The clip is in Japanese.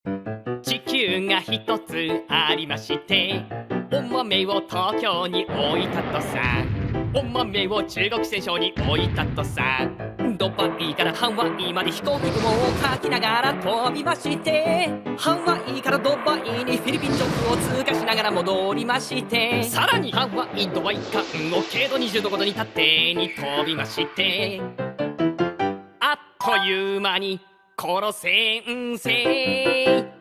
地球が一つありまして、お豆を東京に置いたとさ、お豆を中国戦争に置いたとさ、ドバイからハワイまで飛行機雲をかきながら飛びまして、ハワイからドバイにフィリピン上空を通過しながら戻りまして、さらにハワイドバイ間を経度20度ごとに縦に飛びまして、あっという間にコロセンセイ